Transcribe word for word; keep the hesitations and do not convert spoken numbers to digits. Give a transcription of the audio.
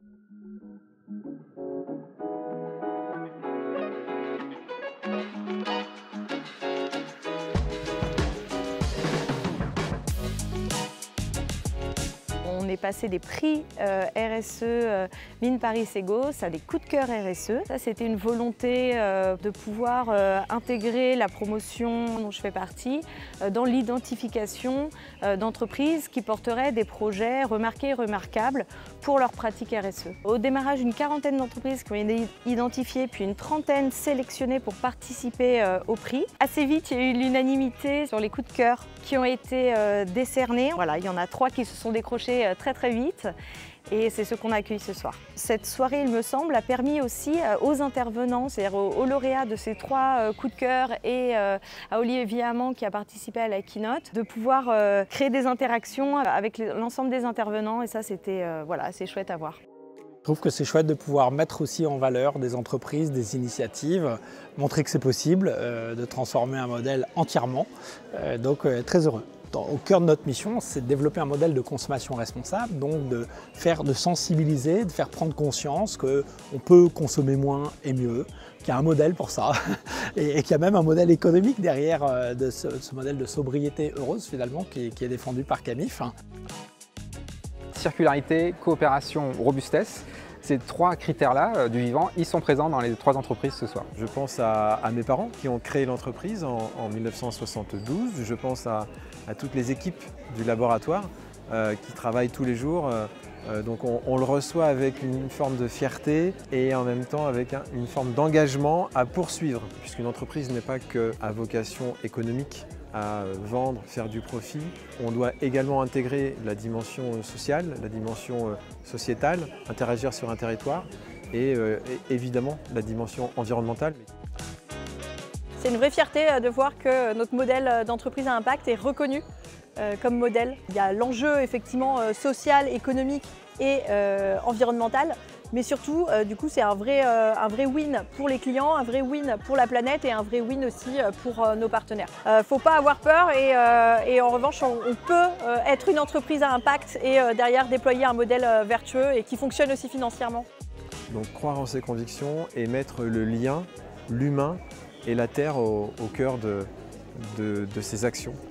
On est passé des prix euh, R S E euh, Mines Paris-Ségos à des coups de cœur R S E. Ça, c'était une volonté euh, de pouvoir euh, intégrer la promotion dont je fais partie euh, dans l'identification euh, d'entreprises qui porteraient des projets remarqués et remarquables pour leurs pratiques R S E. Au démarrage, une quarantaine d'entreprises qui ont été identifiées, puis une trentaine sélectionnées pour participer euh, au prix. Assez vite, il y a eu l'unanimité sur les coups de cœur qui ont été euh, décernés. Voilà, il y en a trois qui se sont décrochés euh, très très vite et c'est ce qu'on accueille ce soir. Cette soirée, il me semble, a permis aussi euh, aux intervenants, c'est-à-dire aux, aux lauréats de ces trois euh, coups de cœur et euh, à Olivier Viamant qui a participé à la keynote, de pouvoir euh, créer des interactions avec l'ensemble des intervenants et ça c'était euh, voilà, assez chouette à voir. Je trouve que c'est chouette de pouvoir mettre aussi en valeur des entreprises, des initiatives, montrer que c'est possible euh, de transformer un modèle entièrement, euh, donc euh, très heureux. Dans, au cœur de notre mission, c'est de développer un modèle de consommation responsable, donc de faire, de sensibiliser, de faire prendre conscience qu'on peut consommer moins et mieux, qu'il y a un modèle pour ça et, et qu'il y a même un modèle économique derrière euh, de ce, ce modèle de sobriété heureuse finalement qui, qui est défendu par Camif. Circularité, coopération, robustesse, ces trois critères-là euh, du vivant, ils sont présents dans les trois entreprises ce soir. Je pense à, à mes parents qui ont créé l'entreprise en, en mille neuf cent soixante-douze. Je pense à, à toutes les équipes du laboratoire euh, qui travaillent tous les jours. Euh, euh, donc on, on le reçoit avec une forme de fierté et en même temps avec un, une forme d'engagement à poursuivre, puisqu'une entreprise n'est pas qu'à vocation économique, à vendre, faire du profit. On doit également intégrer la dimension sociale, la dimension sociétale, interagir sur un territoire et, euh, et évidemment la dimension environnementale. C'est une vraie fierté de voir que notre modèle d'entreprise à impact est reconnu euh, comme modèle. Il y a l'enjeu effectivement euh, social, économique et euh, environnemental. Mais surtout, euh, du coup, c'est un vrai, euh, un vrai win pour les clients, un vrai win pour la planète et un vrai win aussi pour euh, nos partenaires. Il ne faut pas avoir peur et, euh, et en revanche, on, on peut euh, être une entreprise à impact et euh, derrière déployer un modèle euh, vertueux et qui fonctionne aussi financièrement. Donc croire en ses convictions et mettre le lien, l'humain et la terre au, au cœur de, de, de ses actions.